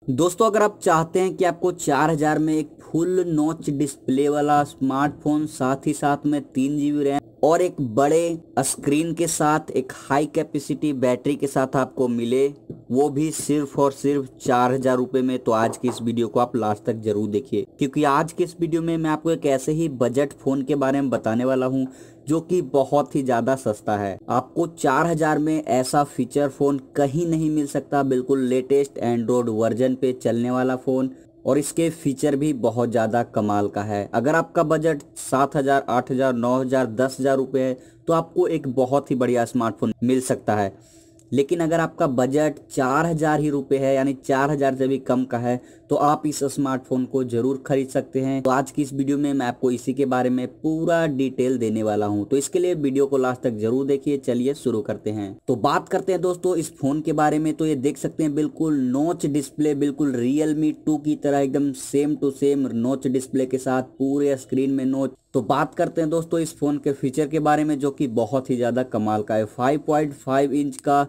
दोस्तों, अगर आप चाहते हैं कि आपको 4000 में एक फुल नॉच डिस्प्ले वाला स्मार्टफोन, साथ ही साथ में 3 GB रैम और एक बड़े स्क्रीन के साथ एक हाई कैपेसिटी बैटरी के साथ आपको मिले, वो भी सिर्फ और सिर्फ 4000 रुपये में, तो आज की इस वीडियो को आप लास्ट तक जरूर देखिए, क्योंकि आज के इस वीडियो में मैं आपको एक ऐसे ही बजट फोन के बारे में बताने वाला हूं जो कि बहुत ही ज्यादा सस्ता है। आपको 4000 में ऐसा फीचर फोन कहीं नहीं मिल सकता। बिल्कुल लेटेस्ट एंड्रॉयड वर्जन पे चलने वाला फोन, और इसके फीचर भी बहुत ज़्यादा कमाल का है। अगर आपका बजट 7000, 8000, 9000, 10,000 रुपये है तो आपको एक बहुत ही बढ़िया स्मार्टफोन मिल सकता है। लेकिन अगर आपका बजट 4000 ही रुपये है, यानी 4000 से भी कम का है, तो आप इस स्मार्टफोन को जरूर खरीद सकते हैं। तो आज की इस वीडियो में मैं आपको इसी के बारे में पूरा डिटेल देने वाला हूं, तो इसके लिए वीडियो को लास्ट तक जरूर देखिए। चलिए शुरू करते हैं। तो बात करते हैं दोस्तों इस फोन के बारे में। तो ये देख सकते हैं बिल्कुल नोच डिस्प्ले, बिल्कुल Realme 2 की तरह एकदम same to same notch display के साथ पूरे स्क्रीन में नोच। तो बात करते हैं दोस्तों इस फोन के फीचर के बारे में, जो कि बहुत ही ज्यादा कमाल का है। 5.5 इंच का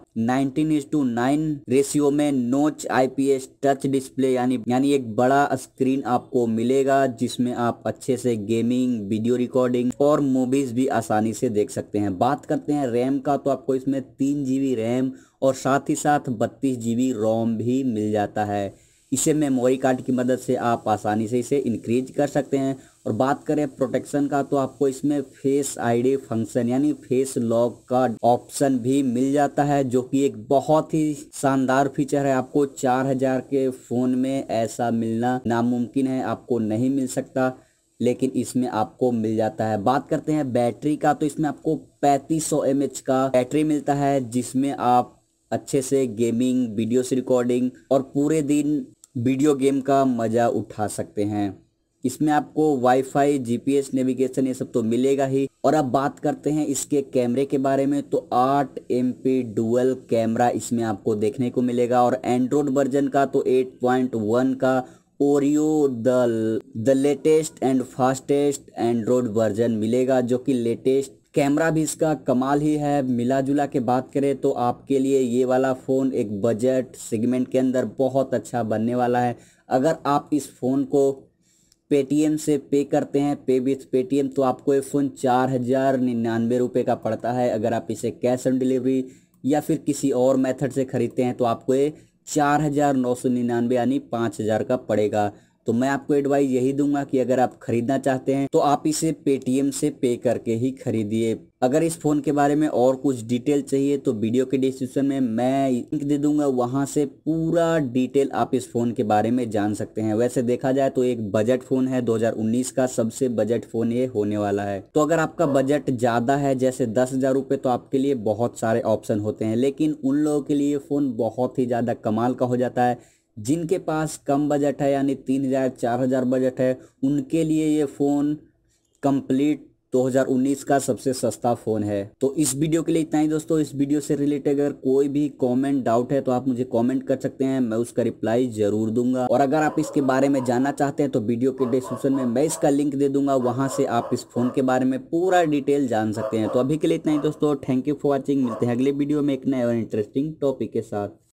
19:9 रेशियो में नोच IPS टच डिस्प्ले, यानी एक बड़ा स्क्रीन आपको मिलेगा, जिसमें आप अच्छे से गेमिंग, वीडियो रिकॉर्डिंग और मूवीज भी आसानी से देख सकते हैं। बात करते हैं रैम का, तो आपको इसमें 3 GB रैम और साथ ही साथ 32 GB रोम भी मिल जाता है। इसे मेमोरी कार्ड की मदद से आप आसानी से इसे इंक्रीज कर सकते हैं। और बात करें प्रोटेक्शन का, तो आपको इसमें फेस ID फंक्शन, यानी फेस लॉक का ऑप्शन भी मिल जाता है, जो कि एक बहुत ही शानदार फीचर है। आपको 4000 के फोन में ऐसा मिलना नामुमकिन है, आपको नहीं मिल सकता, लेकिन इसमें आपको मिल जाता है। बात करते हैं बैटरी का, तो इसमें आपको 3500 mAh का बैटरी मिलता है, जिसमें आप अच्छे से गेमिंग, वीडियो से रिकॉर्डिंग और पूरे दिन वीडियो गेम का मज़ा उठा सकते हैं। इसमें आपको वाईफाई, GPS, नेविगेशन ये सब तो मिलेगा ही। और अब बात करते हैं इसके कैमरे के बारे में, तो 8 MP डुअल कैमरा इसमें आपको देखने को मिलेगा। और एंड्रॉयड वर्जन का तो 8.1 का Oreo the latest and fastest Android version मिलेगा, जो कि लेटेस्ट कैमरा भी इसका कमाल ही है। मिला जुला के बात करें तो आपके लिए ये वाला फ़ोन एक बजट सेगमेंट के अंदर बहुत अच्छा बनने वाला है। अगर आप इस फ़ोन को पेटीएम से पे करते हैं, पे विथ पेटीएम, तो आपको ये फ़ोन 4099 रुपये का पड़ता है। अगर आप इसे कैश ऑन डिलीवरी या फिर किसी और मेथड से ख़रीदते हैं तो आपको ये 4999 यानी 5000 का पड़ेगा। तो मैं आपको एडवाइस यही दूंगा कि अगर आप खरीदना चाहते हैं तो आप इसे पेटीएम से पे करके ही खरीदिए। अगर इस फ़ोन के बारे में और कुछ डिटेल चाहिए तो वीडियो के डिस्क्रिप्शन में मैं लिंक दे दूंगा, वहां से पूरा डिटेल आप इस फ़ोन के बारे में जान सकते हैं। वैसे देखा जाए तो एक बजट फ़ोन है, 2019 का सबसे बजट फ़ोन ये होने वाला है। तो अगर आपका बजट ज़्यादा है, जैसे 10,000 रुपये, तो आपके लिए बहुत सारे ऑप्शन होते हैं, लेकिन उन लोगों के लिए फ़ोन बहुत ही ज़्यादा कमाल का हो जाता है। जिनके पास कम बजट है, यानी 3000, 4000 बजट है, उनके लिए ये फ़ोन कंप्लीट 2019 का सबसे सस्ता फ़ोन है। तो इस वीडियो के लिए इतना ही दोस्तों। इस वीडियो से रिलेटेड अगर कोई भी कमेंट, डाउट है तो आप मुझे कमेंट कर सकते हैं, मैं उसका रिप्लाई जरूर दूंगा। और अगर आप इसके बारे में जानना चाहते हैं तो वीडियो के डिस्क्रिप्शन में मैं इसका लिंक दे दूंगा, वहां से आप इस फ़ोन के बारे में पूरा डिटेल जान सकते हैं। तो अभी के लिए इतना ही दोस्तों। Thank you for watching. मिलते हैं अगले वीडियो में एक नए और इंटरेस्टिंग टॉपिक के साथ।